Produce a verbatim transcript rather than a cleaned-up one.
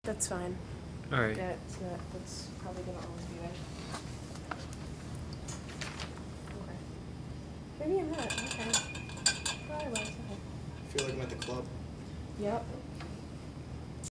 That's fine. All right. That, that that's probably gonna always be there. Okay. Maybe I'm not. Okay. Probably was. Okay. I feel like I'm at the club. Yep.